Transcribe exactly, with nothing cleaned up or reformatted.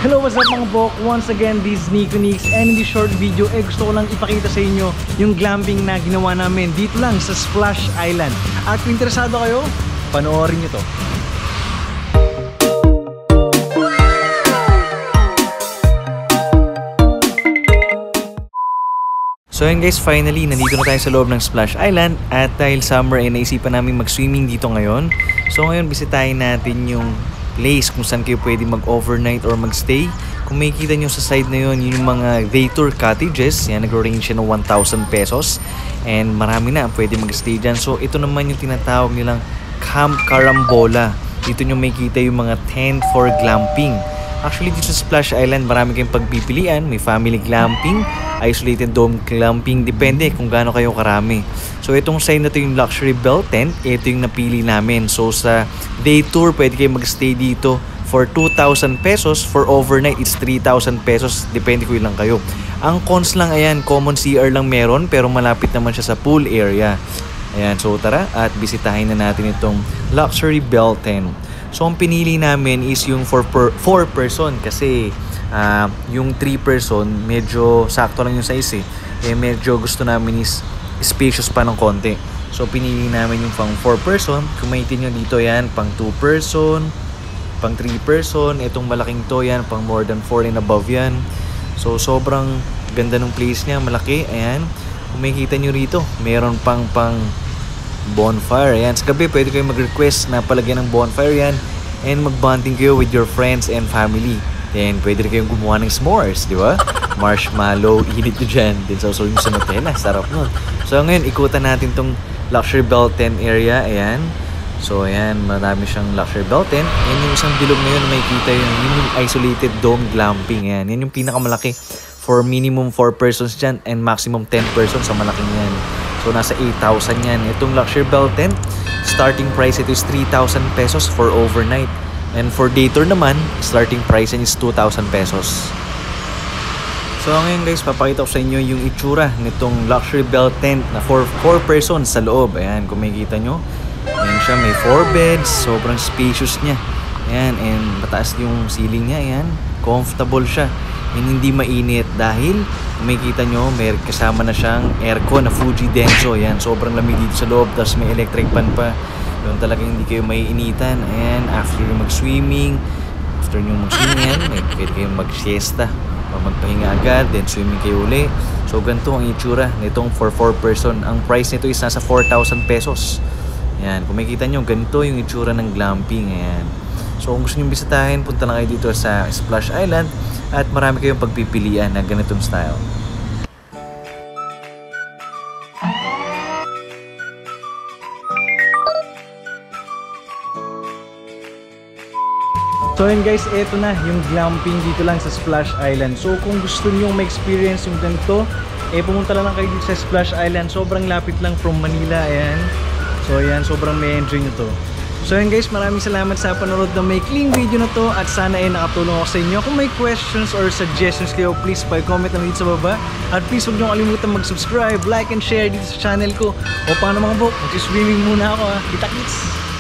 Hello, what's up mga bok? Once again, this is Nico Nix, and in this short video, eh gusto ko lang ipakita sa inyo yung glamping na ginawa namin dito lang sa Splash Island. At kung interesado kayo, panoorin nyo to. So yun guys, finally, nandito na tayo sa loob ng Splash Island. At dahil summer, eh, naisipan namin mag-swimming dito ngayon. So ngayon, bisitahin natin yung place kung saan kayo pwede mag-overnight or mag-stay. Kung makikita nyo sa side na yun, yun yung mga day tour cottages. Yan, nag-range siya ng one thousand pesos. And marami na pwede mag-stay dyan. So ito naman yung tinatawag nilang Camp Carambola. Dito nyo makikita yung mga tent for glamping. Actually, dito sa Splash Island, marami kayong pagpipilian. May family glamping, isolated dome glamping, depende kung gaano kayo karami. So itong side na to yung luxury bell tent, ito yung napili namin. So sa day tour, pwede kayo mag-stay dito for two thousand pesos. For overnight, it's three thousand pesos. Depende kung ilang kayo. Ang cons lang, ayan, common C R lang meron, pero malapit naman siya sa pool area. Ayan, so tara at bisitahin na natin itong luxury bell tent. So ang pinili namin is yung for four person kasi uh, yung three person medyo sakto lang yung size eh. Eh medyo gusto namin is spacious pa ng konti. So pinili namin yung pang four person. Kung makikita nyo dito yan, pang two person, pang three person. Itong malaking to yan, pang more than four and above yan. So sobrang ganda ng place niya, malaki. Ayan. Kung makikita nyo rito, meron pang pang bonfire. Ayan, sa gabi pwede kayo mag-request na palagyan ng bonfire yan and mag-bonding kayo with your friends and family. Then pwede rin kayong gumawa ng s'mores, di ba? Marshmallow, init nyo dyan. Then sausaw nyo sa Nutella, sarap nun. So ngayon, ikutan natin tong luxury bell tent area. Ayan. So ayan, marami siyang luxury bell tent. Yan yung isang bilog na yun, makikita yun. Yun yung isolated dome glamping. Ayan, yan yung pinakamalaki for minimum four persons dyan and maximum ten persons sa malaking yan. So nasa eight thousand yan. Itong luxury bell tent, starting price ito is three thousand pesos for overnight. And for day tour naman, starting price is two thousand pesos. So ngayon guys, papakita ko sa inyo yung itsura nitong luxury bell tent na for four persons sa loob. Ayan, kung makikita nyo. Ayan siya, may four beds. Sobrang spacious niya. Ayan, and mataas yung ceiling niya. Ayan, comfortable siya. And hindi mainit dahil kung makikita nyo, may kasama na siyang aircon na Fuji Denso. Ayan, sobrang lamig dito sa loob. Tapos may electric fan pa. Doon talaga hindi kayo maiinitan. Ayan, after yung mag-swimming, after nyo mag-swimming yan, may pwede kayong mag-siesta. Magpahinga agad, then swimming kayo uli. So ganito ang itsura nitong for four person. Ang price nito is nasa four thousand pesos. Ayan, kung makikita nyo, ganito yung itsura ng glamping. Ayan. So kung gusto nyo bisitahin, punta lang kayo dito sa Splash Island at marami kayong pagpipilian na ganitong style. So yun guys, eto na yung glamping dito lang sa Splash Island. So kung gusto niyo ma-experience yung ganito, eh pumunta lang kayo dito sa Splash Island. Sobrang lapit lang from Manila. Ayan. So ayan, sobrang may enjoy nyo to. So yun guys, maraming salamat sa panonood ng maikling video na to at sana ay nakatulong ako sa inyo. Kung may questions or suggestions kayo, please pa-comment lang dito sa baba. At please huwag nyo kalimutan mag-subscribe, like and share dito sa channel ko. O paano mga bok, mag-swimming muna ako ha. Kita-kits!